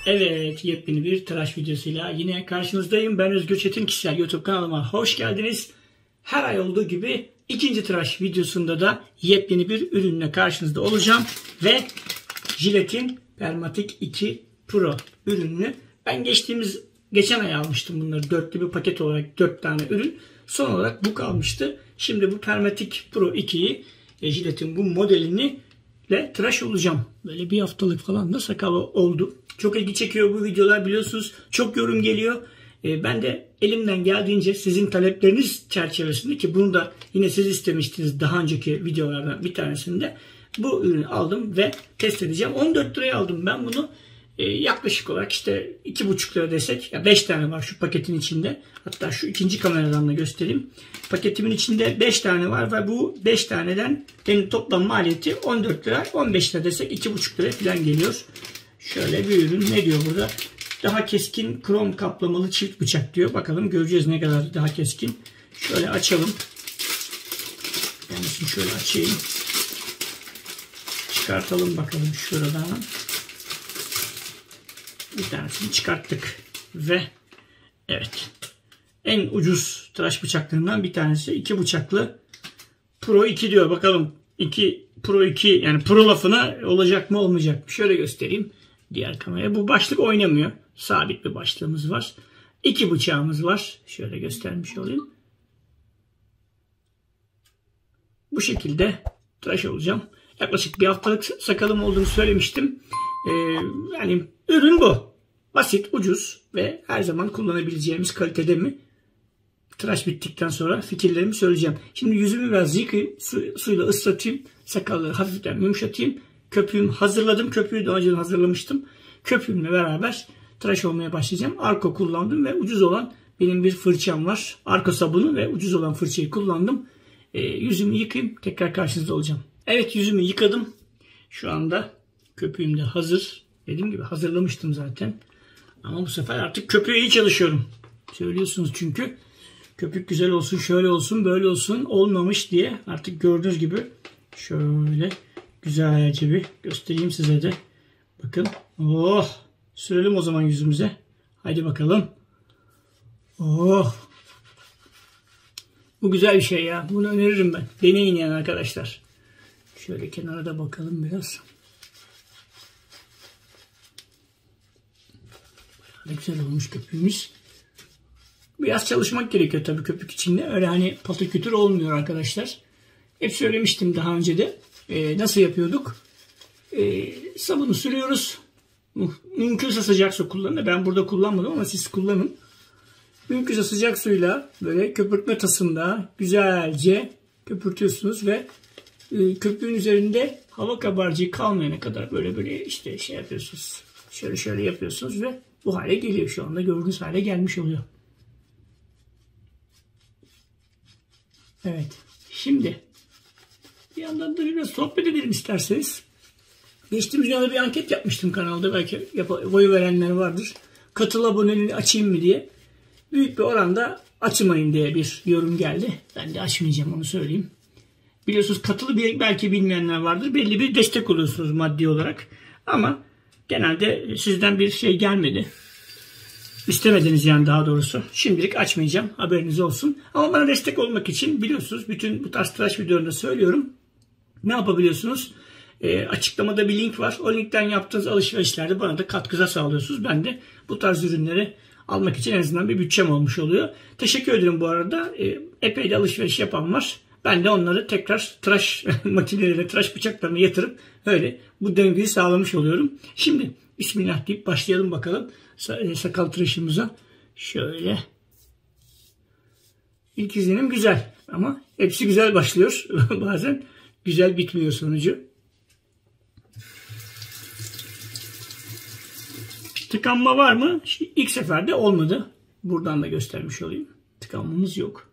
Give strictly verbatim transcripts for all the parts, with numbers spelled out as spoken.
Evet, yepyeni bir tıraş videosuyla yine karşınızdayım. Ben Özgür Çetin, kişisel YouTube kanalıma hoş geldiniz. Her ay olduğu gibi ikinci tıraş videosunda da yepyeni bir ürünle karşınızda olacağım. Ve Gillette'in Permatic iki Pro ürününü ben geçtiğimiz geçen ay almıştım bunları. Dörtlü bir paket olarak dört tane ürün. Son olarak bu kalmıştı. Şimdi bu Permatic Pro ikiyi Gillette'in bu modelini ile tıraş olacağım. Böyle bir haftalık falan da sakalı oldu. Çok ilgi çekiyor bu videolar, biliyorsunuz. Çok yorum geliyor. Ben de elimden geldiğince sizin talepleriniz çerçevesinde, ki bunu da yine siz istemiştiniz daha önceki videolardan bir tanesinde, bu ürünü aldım ve test edeceğim. on dört liraya aldım ben bunu. Ee, yaklaşık olarak işte iki buçuk lira desek, ya beş tane var şu paketin içinde. Hatta şu ikinci kameradan da göstereyim. Paketimin içinde beş tane var ve bu beş taneden benim toplam maliyeti on dört lira. on beş lira desek iki buçuk lira falan geliyor. Şöyle bir ürün, ne diyor burada? Daha keskin krom kaplamalı çift bıçak diyor. Bakalım göreceğiz ne kadar daha keskin. Şöyle açalım. Yani şöyle açayım. Çıkartalım bakalım şuradan. Bir tanesini çıkarttık ve evet, en ucuz tıraş bıçaklarından bir tanesi. iki bıçaklı Pro iki diyor. Bakalım iki Pro iki, yani Pro lafına olacak mı olmayacak mı? Şöyle göstereyim diğer kameraya. Bu başlık oynamıyor. Sabit bir başlığımız var. İki bıçağımız var. Şöyle göstermiş olayım. Bu şekilde tıraş olacağım. Yaklaşık bir haftalık sakalım olduğunu söylemiştim. Ee, yani ürün bu. Basit, ucuz ve her zaman kullanabileceğimiz kalitede mi? Tıraş bittikten sonra fikirlerimi söyleyeceğim. Şimdi yüzümü biraz yıkayayım, su, suyla ıslatayım, sakalları hafiften yumuşatayım. Köpüğümü hazırladım. Köpüğü de önceden hazırlamıştım. Köpüğümle beraber tıraş olmaya başlayacağım. Arko kullandım ve ucuz olan benim bir fırçam var. Arko sabunu ve ucuz olan fırçayı kullandım. E, yüzümü yıkayayım, tekrar karşınızda olacağım. Evet, yüzümü yıkadım. Şu anda köpüğüm de hazır. Dediğim gibi hazırlamıştım zaten. Ama bu sefer artık köpüğe iyi çalışıyorum. Söylüyorsunuz çünkü. Köpük güzel olsun, şöyle olsun, böyle olsun, olmamış diye. Artık gördüğünüz gibi şöyle güzelce bir göstereyim size de. Bakın. Oh! Sürelim o zaman yüzümüze. Haydi bakalım. Oh! Bu güzel bir şey ya. Bunu öneririm ben. Deneyin yani arkadaşlar. Şöyle kenara da bakalım biraz. Bayağı güzel olmuş köpüğümüz. Biraz çalışmak gerekiyor tabii köpük içinde. Öyle hani patakütür olmuyor arkadaşlar. Hep söylemiştim daha önce de. Ee, nasıl yapıyorduk? Ee, sabunu sürüyoruz. Mümkünse sıcak su kullanın. Ben burada kullanmadım ama siz kullanın. Mümkünse sıcak suyla böyle köpürtme tasında güzelce köpürtüyorsunuz ve e, köpüğün üzerinde hava kabarcığı kalmayana kadar böyle böyle işte şey yapıyorsunuz. Şöyle şöyle yapıyorsunuz ve bu hale geliyor. Şu anda gördüğünüz hale gelmiş oluyor. Evet. Şimdi bir yandan da biraz sohbet edelim isterseniz. Geçtiğimiz günlerde bir anket yapmıştım kanalda. Belki oy verenler vardır. Katıl aboneliğini açayım mı diye. Büyük bir oranda açmayın diye bir yorum geldi. Ben de açmayacağım, onu söyleyeyim. Biliyorsunuz katılı belki bilmeyenler vardır. Belli bir destek oluyorsunuz maddi olarak. Ama genelde sizden bir şey gelmedi. İstemediniz yani, daha doğrusu. Şimdilik açmayacağım. Haberiniz olsun. Ama bana destek olmak için biliyorsunuz bütün bu tarz tıraş videolarında söylüyorum. Ne yapabiliyorsunuz? E, açıklamada bir link var. O linkten yaptığınız alışverişlerde bana da katkıda sağlıyorsunuz. Ben de bu tarz ürünleri almak için en azından bir bütçem olmuş oluyor. Teşekkür ederim bu arada. E, epey de alışveriş yapan var. Ben de onları tekrar tıraş makineleriyle, tıraş bıçaklarına yatırıp öyle bu döngüyü sağlamış oluyorum. Şimdi Bismillah deyip başlayalım bakalım sakal tıraşımıza. Şöyle. İlk izlenim güzel ama hepsi güzel başlıyor. Bazen güzel bitmiyor sonucu. Tıkanma var mı? İlk seferde olmadı. Buradan da göstermiş olayım. Tıkanmamız yok.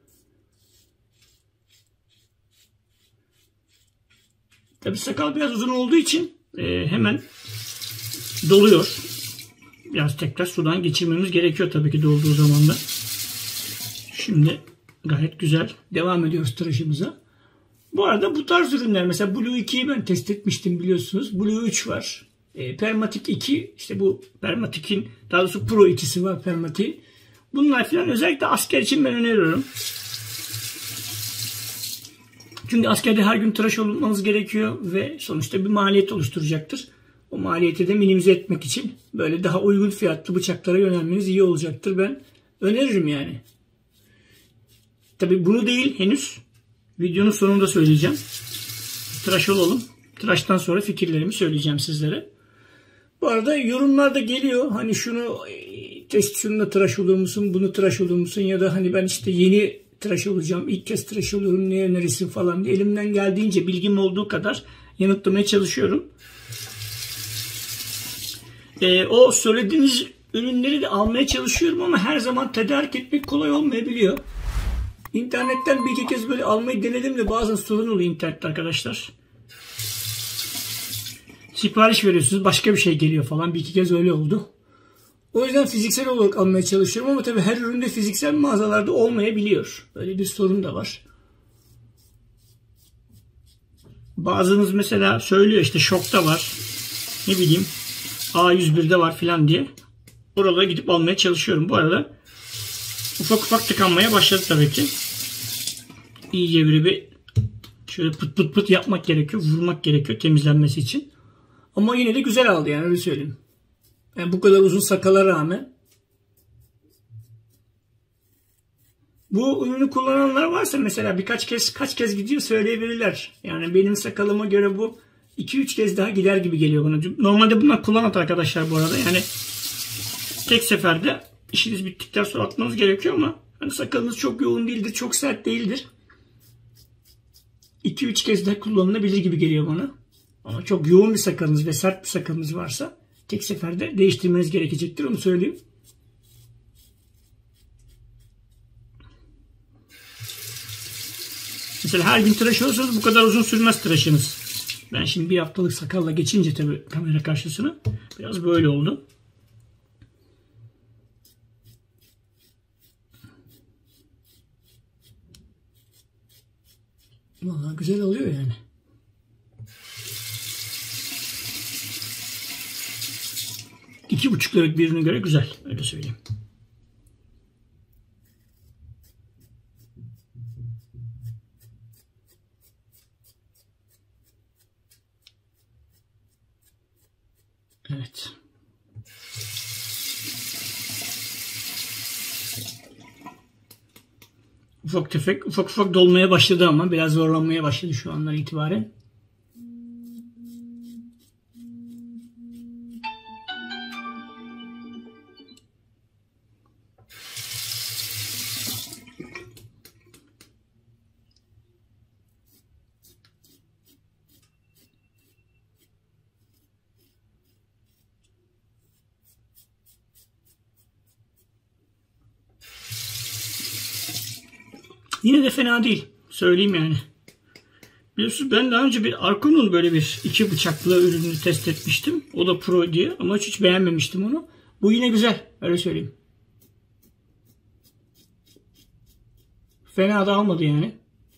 Tabii sakal biraz uzun olduğu için e, hemen doluyor. Biraz tekrar sudan geçirmemiz gerekiyor tabii ki dolduğu zaman da. Şimdi gayet güzel devam ediyoruz tıraşımıza. Bu arada bu tarz ürünler, mesela Blue ikiyi ben test etmiştim biliyorsunuz. Blue üç var. E, Permatik iki, işte bu Permatik'in daha doğrusu Pro ikisi var Permatik. Bunlar filan özellikle asker için ben öneriyorum. Çünkü askerde her gün tıraş olmanız gerekiyor ve sonuçta bir maliyet oluşturacaktır. O maliyeti de minimize etmek için böyle daha uygun fiyatlı bıçaklara yönelmeniz iyi olacaktır. Ben öneririm yani. Tabi bunu değil henüz. Videonun sonunda söyleyeceğim. Tıraş olalım. Tıraştan sonra fikirlerimi söyleyeceğim sizlere. Bu arada yorumlarda geliyor. Hani şunu test şununla tıraş olur musun? Bunu tıraş olur musun? Ya da hani ben işte yeni tıraş olacağım. İlk kez tıraş oluyorum. Ne önerirsin falan diye. Elimden geldiğince bilgim olduğu kadar yanıtlamaya çalışıyorum. Ee, o söylediğiniz ürünleri de almaya çalışıyorum ama her zaman tedarik etmek kolay olmayabiliyor. İnternetten bir iki kez böyle almayı denedim de bazen sorun oluyor internette arkadaşlar. Sipariş veriyorsunuz, başka bir şey geliyor falan. Bir iki kez öyle oldu. O yüzden fiziksel olarak almaya çalışıyorum ama tabii her üründe fiziksel mağazalarda olmayabiliyor. Böyle bir sorun da var. Bazınız mesela söylüyor işte Şok'ta var. Ne bileyim A yüz bir'de var filan diye. Oralara gidip almaya çalışıyorum. Bu arada ufak ufak tıkanmaya başladı tabii ki. İyice böyle bir şöyle pıt pıt pıt yapmak gerekiyor. Vurmak gerekiyor temizlenmesi için. Ama yine de güzel aldı yani öyle söyleyeyim. Yani bu kadar uzun sakala rağmen. Bu ürünü kullananlar varsa mesela birkaç kez kaç kez gidiyor söyleyebilirler. Yani benim sakalıma göre bu iki üç kez daha gider gibi geliyor bana. Normalde bunlar kullanat arkadaşlar bu arada. Yani tek seferde işiniz bittikten sonra atmanız gerekiyor ama hani sakalınız çok yoğun değildir, çok sert değildir. iki üç kez de kullanılabilir gibi geliyor bana. Ama çok yoğun bir sakalınız ve sert bir sakalınız varsa tek seferde değiştirmeniz gerekecektir, onu söyleyeyim. Mesela her gün tıraş olursanız bu kadar uzun sürmez tıraşınız. Ben şimdi bir haftalık sakalla geçince tabii kamera karşısına biraz böyle oldu. Vallahi güzel oluyor yani. İki buçuk liralık birine göre güzel. Öyle söyleyeyim. Evet. Ufak tefek, ufak ufak dolmaya başladı ama biraz zorlanmaya başladı şu andan itibaren. Yine de fena değil. Söyleyeyim yani. Biliyorsunuz ben daha önce bir Arcon'un böyle bir iki bıçaklı ürününü test etmiştim. O da Pro diye ama hiç beğenmemiştim onu. Bu yine güzel. Öyle söyleyeyim. Fena da almadı yani.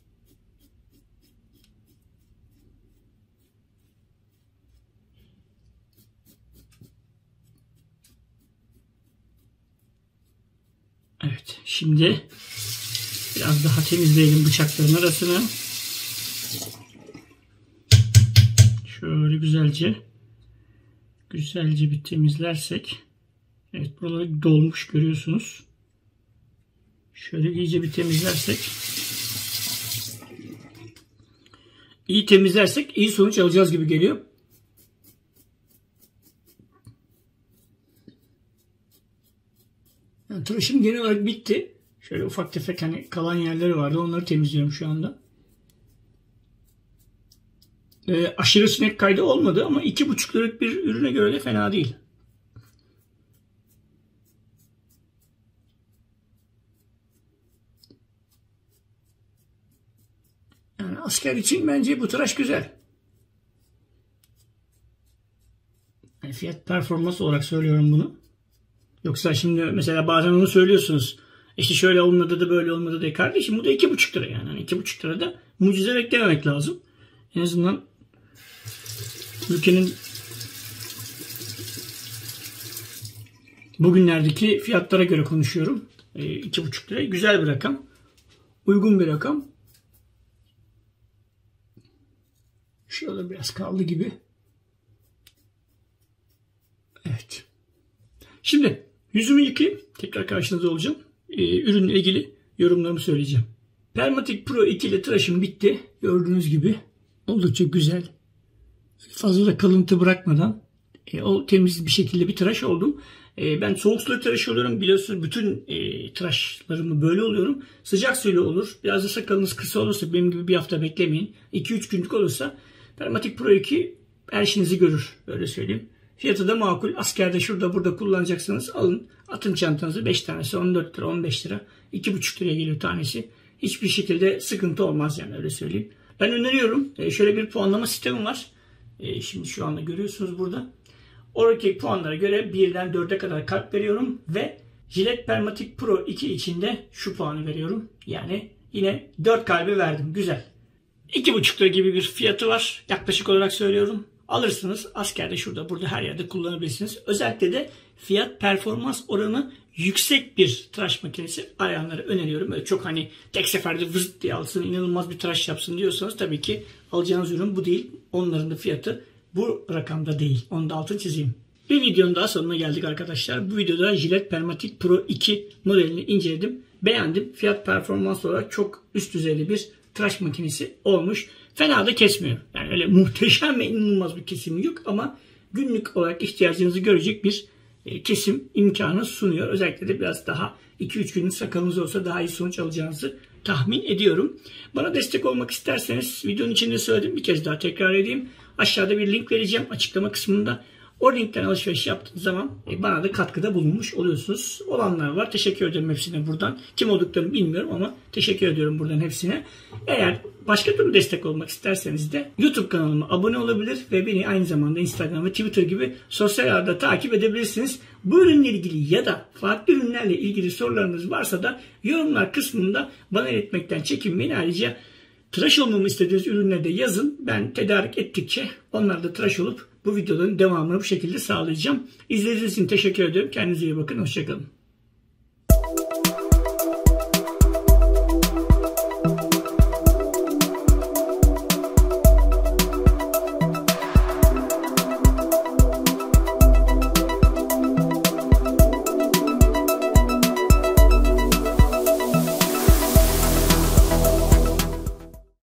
Evet. Şimdi biraz daha temizleyelim bıçakların arasını. Şöyle güzelce güzelce bir temizlersek. Evet, buraları dolmuş görüyorsunuz. Şöyle iyice bir temizlersek. İyi temizlersek iyi sonuç alacağız gibi geliyor. Yani tıraşım genel olarak bitti. Şöyle ufak tefek hani kalan yerleri vardı. Onları temizliyorum şu anda. Ee, aşırı sinek kaydı olmadı ama iki buçuk liralık bir ürüne göre de fena değil. Yani asker için bence bu tıraş güzel. Yani fiyat performans olarak söylüyorum bunu. Yoksa şimdi mesela bazen onu söylüyorsunuz. İşte şöyle olmadı da böyle olmadı da kardeşim bu da iki buçuk lira yani. yani iki buçuk lirada mucize beklememek lazım. En azından ülkenin bugünlerdeki fiyatlara göre konuşuyorum. E, iki buçuk lira. Güzel bir rakam. Uygun bir rakam. Şurada biraz kaldı gibi. Evet. Şimdi yüzümü yıkayayım. Tekrar karşınızda olacağım. Ee, ürünle ilgili yorumlarımı söyleyeceğim. Permatic Pro iki ile tıraşım bitti. Gördüğünüz gibi oldukça güzel. Fazla da kalıntı bırakmadan e, o temiz bir şekilde bir tıraş oldum. E, ben soğuk suyla tıraş oluyorum. Biliyorsunuz bütün e, tıraşlarımı böyle oluyorum. Sıcak suyla olur. Biraz da sakalınız kısa olursa, benim gibi bir hafta beklemeyin. iki üç günlük olursa Permatic Pro iki her işinizi görür. Öyle söyleyeyim. Fiyatı da makul. Askerde şurada burada kullanacaksınız. Alın. Atın çantanızı. beş tanesi on dört lira, on beş lira. iki buçuk liraya geliyor tanesi. Hiçbir şekilde sıkıntı olmaz yani, öyle söyleyeyim. Ben öneriyorum. E, şöyle bir puanlama sistemi var. E, şimdi şu anda görüyorsunuz burada. Oradaki puanlara göre birden dörde kadar kalp veriyorum. Ve Gillette Permatic Pro iki içinde şu puanı veriyorum. Yani yine dört kalbi verdim. Güzel. iki buçuk lira gibi bir fiyatı var. Yaklaşık olarak söylüyorum. Alırsınız. Askerde şurada burada her yerde kullanabilirsiniz. Özellikle de fiyat performans oranı yüksek bir tıraş makinesi arayanlara öneriyorum. Böyle çok hani tek seferde vız diye alsın, inanılmaz bir tıraş yapsın diyorsanız tabii ki alacağınız ürün bu değil. Onların da fiyatı bu rakamda değil. Onu da altını çizeyim. Bir videonun daha sonuna geldik arkadaşlar. Bu videoda Gillette Permatic Pro iki modelini inceledim. Beğendim. Fiyat performans olarak çok üst düzeyli bir tıraş makinesi olmuş. Fena da kesmiyor. Yani öyle muhteşem ve inanılmaz bir kesimi yok ama günlük olarak ihtiyacınızı görecek bir kesim imkanı sunuyor. Özellikle de biraz daha iki üç günlük sakalınız olsa daha iyi sonuç alacağınızı tahmin ediyorum. Bana destek olmak isterseniz videonun içinde söyledim. Bir kez daha tekrar edeyim. Aşağıda bir link vereceğim açıklama kısmında. O linkten alışveriş yaptığınız zaman bana da katkıda bulunmuş oluyorsunuz. Olanlar var. Teşekkür ederim hepsine buradan. Kim olduklarını bilmiyorum ama teşekkür ediyorum buradan hepsine. Eğer başka türlü destek olmak isterseniz de YouTube kanalıma abone olabilir ve beni aynı zamanda Instagram ve Twitter gibi sosyal ağda takip edebilirsiniz. Bu ürünle ilgili ya da farklı ürünlerle ilgili sorularınız varsa da yorumlar kısmında bana iletmekten çekinmeyin. Ayrıca tıraş olmamı istediğiniz ürünleri de yazın. Ben tedarik ettikçe onlar da tıraş olup bu videoların devamını bu şekilde sağlayacağım. İzlediğiniz için teşekkür ediyorum. Kendinize iyi bakın. Hoşçakalın.